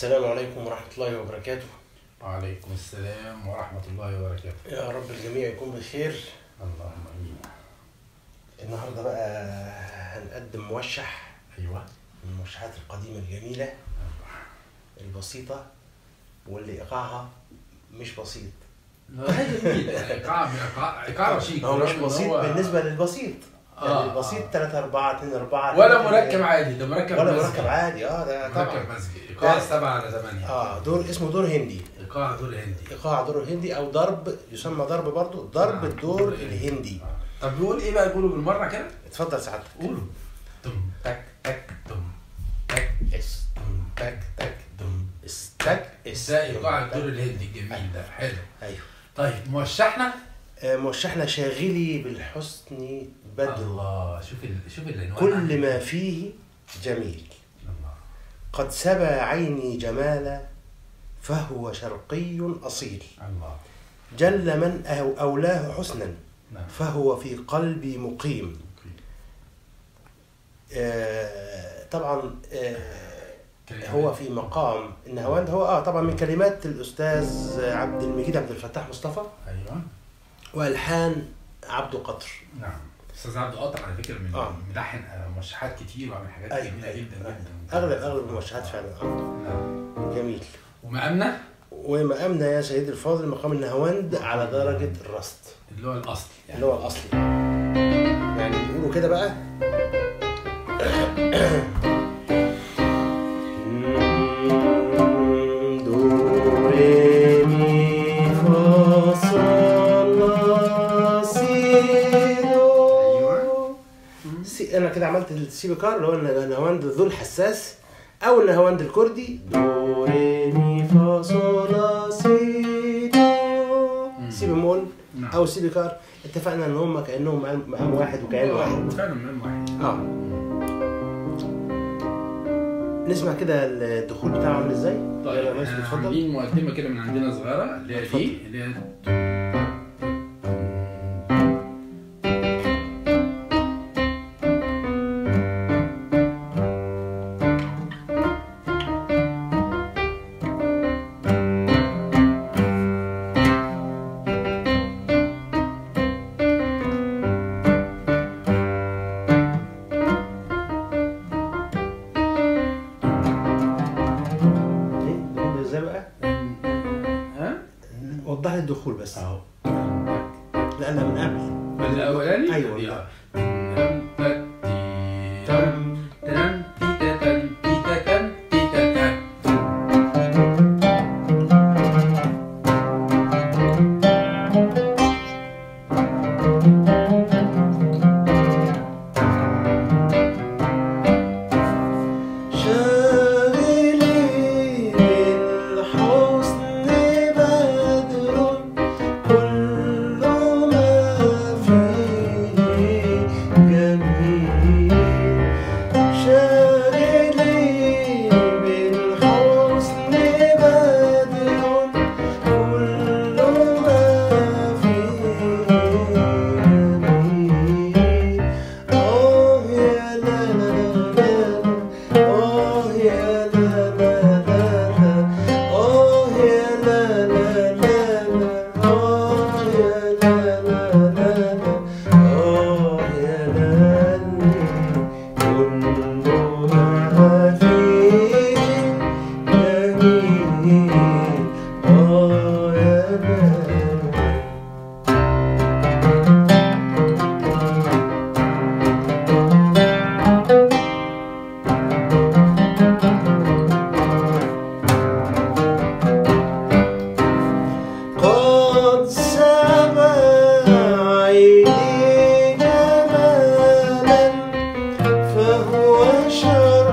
السلام عليكم ورحمة الله وبركاته. وعليكم السلام ورحمة الله وبركاته. يا رب الجميع يكون بخير. اللهم امين. النهارده بقى هنقدم موشح ايوه، من الموشحات القديمة الجميلة البسيطة واللي ايقاعها مش بسيط. هي جميلة، ايقاع رشيق. هو مش بسيط بالنسبة للبسيط. يعني البسيط 3 4 2 4 ولا مركب عادي، ده مركب ولا مركب عادي. ده طبعا مركب مزجي، ايقاع 7 على 8. دور اسمه دور هندي. ايقاع دور هندي. ايقاع دور هندي او ضرب، يسمى ضرب برضه، ضرب الدور الهندي. طب بيقول ايه بقى؟ نقوله بالمرة كده؟ اتفضل سعادتك. قولوا. تم تك تك تم تك اس تم تك تك تم استك اس. ده ايقاع الدور الهندي الجميل ده، حلو. ايوه. طيب موشحنا؟ موشحنا شاغلي بالحسن بدر. الله، شوف العنوان. كل ما فيه جميل. الله. قد سبى عيني جمالا فهو شرقي أصيل. الله. جل من أولاه حسنا نعم. فهو في قلبي مقيم. طبعا هو في مقام النهاوند. هو طبعا من كلمات الأستاذ عبد المجيد عبد الفتاح مصطفى. ايوه. والحان عبده قطر. نعم. استاذ عبده قطر على فكره من ملحن موشحات كتير وعمل حاجات جميله جدا جدا. اغلب الموشحات فعلا. نعم. جميل. ومقامنا يا سيدي الفاضل مقام النهاوند على درجه الرصد، اللي هو الاصلي يعني. اللي هو الاصلي يعني بيقولوا كده بقى. دو ري مي فا صول لا سي دو. انا كده عملت السي بيكار اللي هو النهاوند ذو الحساس او النهاوند الكردي. دو ري مي فا صول لا سي دو. سي بيمول او سي بيكار. اتفقنا ان هم كانهم مقام واحد وكيان واحد. فعلا مقام واحد. نسمع كده الدخول بتاعه عامل ازاي؟ طيب احنا عاملين مقدمه كده من عندنا صغيره اللي هي دي اللي هي وضح لي الدخول بس. اهو. لا من قبل. الاولاني؟ ايوه. شرقي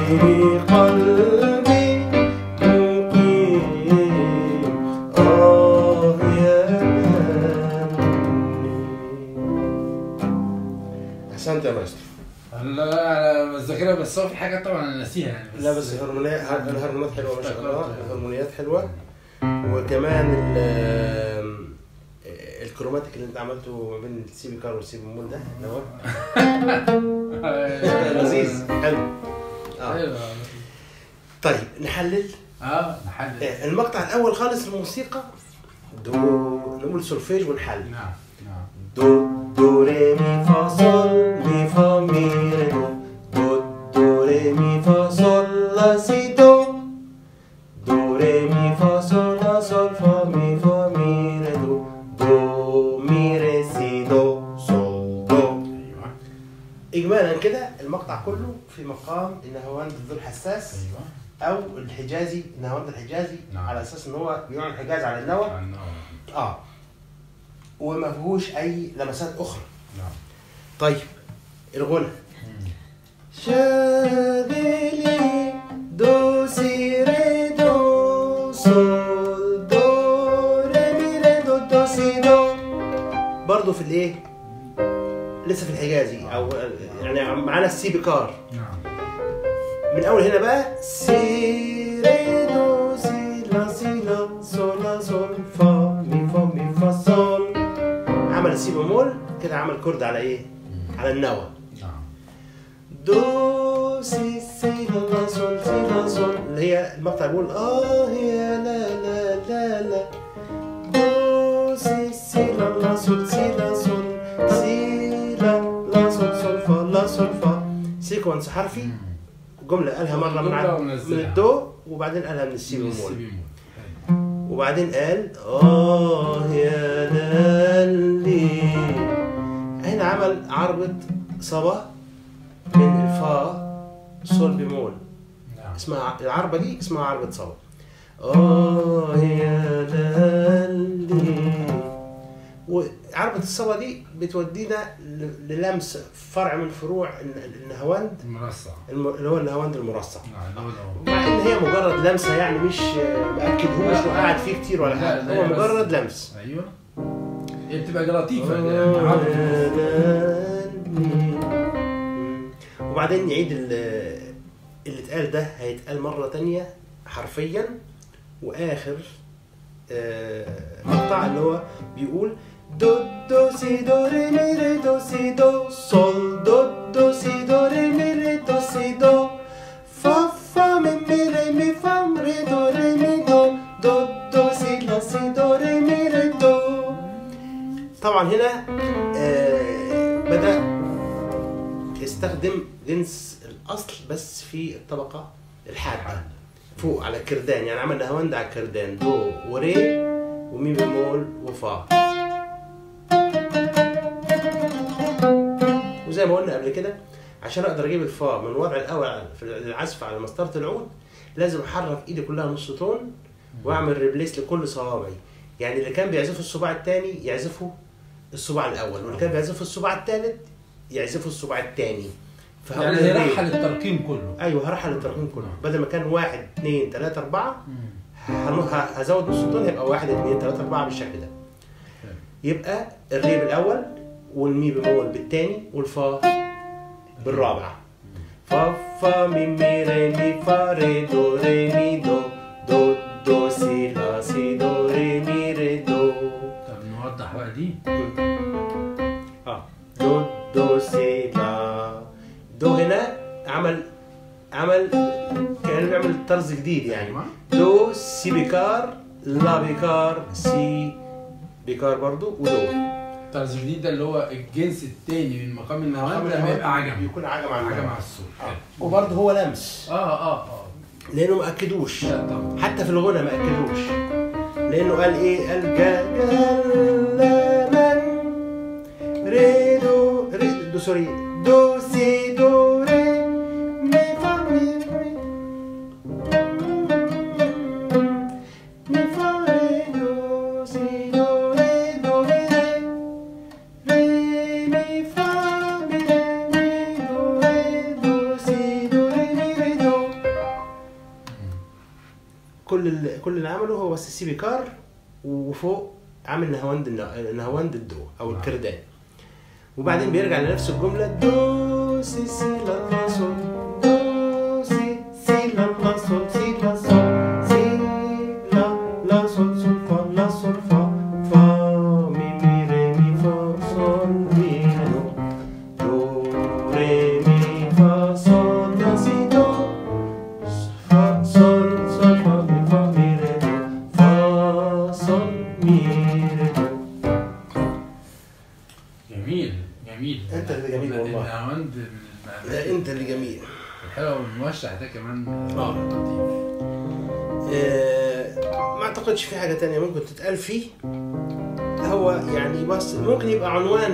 قلبي مقيم يا أحسنت يا ماستر. لا الذاكره بس هو في حاجات طبعا انا ناسيها يعني لا بس الهرمونيات حلوه ما شاء الله، الهرمونيات حلوه، وكمان الكروماتيك اللي انت عملته ما بين السي بي كار والسي بيمول ده هو لذيذ حلو. طيب نحلل. نحلل المقطع الاول خالص الموسيقى دو، نقول سولفيج ونحل. نعم دو ري مي فا صول مي فا مي ري دو، دو ري مي فا صول لا سي دو، دو ري مي فا صول لا صول فا مي ري دو، دو مي ري سي دو صول دو. اجمالا كده المقطع كله في مقام النهاوند ذو الحساس او الحجازي، النهاوند الحجازي. على اساس ان هو بيعمل حجاز على النوى وما فيهوش اي لمسات اخرى. طيب الغنى شاغلي دو سي ري دو صول دو ري مي ري دو دو سي دو، برضه في الايه لسه في الحجازي او يعني معانا السي بكار. من اول هنا بقى سي ري دو سي لا سي لا صول لا صول فا مي فا صول، عمل السي بمول كده، عمل كورد على ايه؟ على النوى. دو سي سي لا صول سي لا صول، اللي هي المقطع بيقول يا لا لا لا لا، دو سي سي لا صول سي لا صول سي لا صول صول فا لا صول فا، سيكونس حرفي. جملة قالها مرة من الدو وبعدين قالها من السي بمول، وبعدين قال يا لالي. هنا عمل عربة صبا من الفا صول بمول، اسمها العربة دي اسمها عربة صبا. يا لالي. وعربة الصبا دي بتودينا للمس فرع من فروع النهاوند المرصع، اللي هو النهاوند المرصع. مع ان هي مجرد لمسه، يعني مش مأكدهوش وقاعد فيه كتير ولا حاجه، هو مجرد لمس. ايوه هي بتبقى لطيفه. وبعدين نعيد اللي اتقال ده، هيتقال مره تانية حرفيا. واخر مقطع اللي هو بيقول دو دو سي دو ري مي ري دو سي دو صول دو دو سي دو ري مي ري دو سي دو فا فا مي مي ري مي فا ري دو ري مي دو دو دو سي لا سي دو ري مي ري دو. طبعا هنا بدأ يستخدم جنس الأصل بس في الطبقة الحادة فوق على الكردان، يعني عمل نهاوند على الكردان، دو وري ومي بمول وفا. وزي ما قلنا قبل كده، عشان اقدر اجيب الفا من الوضع الاول في العزف على مسطره العود، لازم احرك ايدي كلها نص تون واعمل ريبليس لكل صوابعي. يعني اللي كان بيعزفه الصباع الثاني يعزفه الصباع الاول، واللي كان بيعزفه الصباع الثالث يعزفه الصباع الثاني. يعني هرحل الترقيم كله. ايوه هرحل الترقيم كله، بدل ما كان 1 2 3 4 هزود نص تون، هيبقى 1 2 3 4 بالشكل ده. يبقى الري بالاول والمي بمول بالثاني والفا بالرابع. فا فا مي مي ري مي فا ري دو ري مي دو دو دو سي لا سي دو ري مي ري دو. طب نوضح بقى دي. دو دو سي لا دو. هنا عمل كان بيعمل طرز جديد، يعني دو سي بيكار لا بيكار سي بيكار برضو ودو. طرز جديد ده اللي هو الجنس الثاني من مقام النهاوند لما يبقى عجم، بيكون عجم على الصوت. وبرضه هو لمس لانه ما اكدوش، حتى في الغنى ما اكدوش، لانه قال ايه؟ قال جلمن ري دو ري دو سوري دو سي دو ري مي فا مي مي فا ري دو سي دو ري دو ري ري مي فا مي ري دو ري دو سي دو ري مي ري دو. كل اللي عمله هو بس السي بيكار، وفوق عامل نهاوند الدو او الكردان، وبعدين بيرجع لنفس الجمله دو سي سي لا لا صول دو سي سي لا لا صول سي لا صول سي لا لا صول صول فا لا صول فا فا مي مي ري مي فا صول مي دو دو ري مي فا صول لا سي دو فا صول صول فا مي فا مي ري دو فا صول مي ري دو. جميل. انت اللي جميل والله. النهاوند انت اللي جميل. الحلو والموشح ده كمان لطيف. ما اعتقدش في حاجه تانية ممكن تتقال فيه. هو يعني بس ممكن يبقى عنوان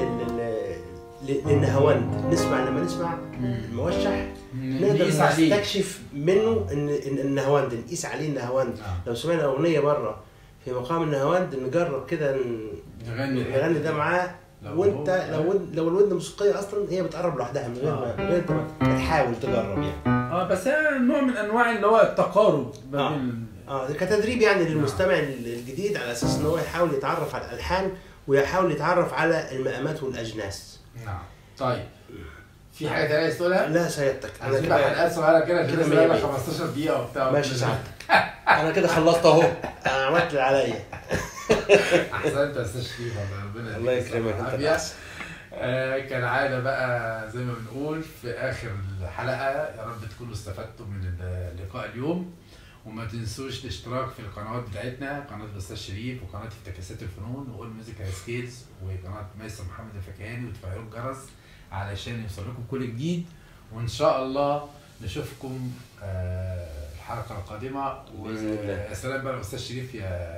للنهاوند. لما نسمع الموشح نقدر نستكشف منه ان النهاوند، نقيس عليه النهاوند. لو سمعنا اغنيه بره في مقام النهاوند نجرب كده نغني ده معاه. وانت لو الودن موسيقيه اصلا هي بتقرب لوحدها من غير ما تحاول تجرب يعني. بس نوع من انواع اللي هو التقارب كتدريب يعني للمستمع الجديد، على اساس ان هو يحاول يتعرف على الالحان ويحاول يتعرف على المقامات والاجناس. نعم. طيب في حاجه ثانيه عايز تقولها؟ لا سيادتك انا كده حلقات صغيره كده بقى 15 دقيقه وبتاع. ماشي سعادتك. انا كده خلصت اهو، انا عملت اللي عليا. احسنت يا استاذ شريف، ربنا الله يكرمك. انت كالعاده بقى زي ما بنقول في اخر الحلقه، يا رب تكونوا استفدتوا من اللقاء اليوم، وما تنسوش الاشتراك في القنوات بتاعتنا، قناه الاستاذ شريف وقناه افتكاسات الفنون وأول ميوزيكال سكيلز وقناه مايستر محمد الفكهاني، وتفعلوا الجرس علشان يوصلكم كل جديد. وان شاء الله نشوفكم الحلقه القادمه. ويا سلام بقى الاستاذ شريف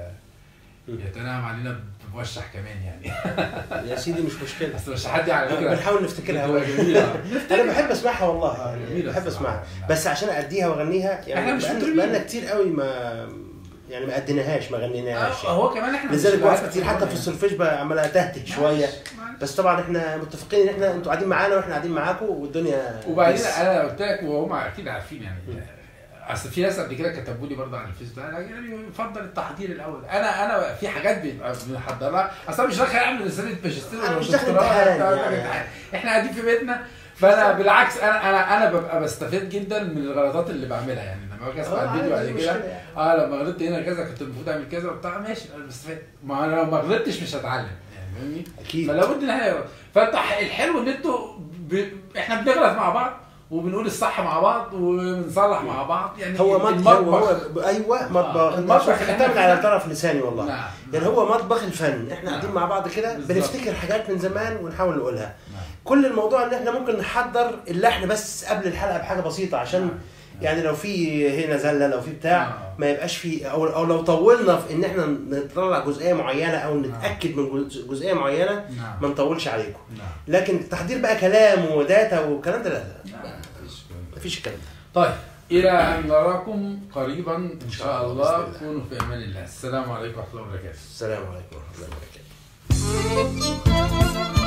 يتناغم علينا بموشح كمان يعني. يا سيدي مش مشكله، بس مش حد على فكره بنحاول نفتكرها. انا بحب اسمعها والله يعني، بحب اسمعها بس عشان اديها واغنيها يعني. احنا بقالنا كتير قوي ما اديناهاش، ما غنيناهاش يعني. هو كمان احنا لذلك وقت كتير حتى في السولفيج بقى عمال اتهته شويه. بس طبعا احنا متفقين ان احنا انتوا قاعدين معانا واحنا قاعدين معاكم والدنيا. وبعدين انا قلت لك وهم اكيد عارفين يعني. اصل في ناس قبل كده كتبوا لي برضه على الفيسبوك يعني يفضل التحضير الاول. انا في حاجات بيبقى بنحضرها، اصلا مش داخل اعمل رساله ماجستير ولا دكتوراه يعني. احنا قاعدين في بيتنا. فانا بالعكس انا ببقى بستفيد جدا من الغلطات اللي بعملها يعني. لما باجي اسمع الفيديو بعد كده لما غلطت هنا كذا كنت المفروض اعمل كذا وبتاع، ماشي انا بستفيد. ما انا لو ما غلطتش مش هتعلم يعني، فاهمني؟ اكيد. فلا بد ان احنا الحلو ان انتوا احنا بنغلط مع بعض وبنقول الصح مع بعض وبنصلح مع بعض يعني. هو مطبخ. ايوه مطبخ. اعتمد على طرف لساني والله. نعم. يعني هو مطبخ الفن. احنا قاعدين مع بعض كده بنفتكر حاجات من زمان ونحاول نقولها. كل الموضوع ان احنا ممكن نحضر اللحن بس قبل الحلقه بحاجه بسيطه، عشان يعني لو في هنا زله لو في بتاع ما يبقاش في او لو طولنا في ان احنا نطلع جزئيه معينه او نتاكد من جزئيه معينه ما نطولش عليكم. لكن تحضير بقى كلام وداتا والكلام ده لا مفيش الكلام ده. طيب الى ان نراكم قريبا ان شاء الله. كونوا في امان الله. السلام عليكم ورحمه الله وبركاته. السلام عليكم ورحمه الله وبركاته.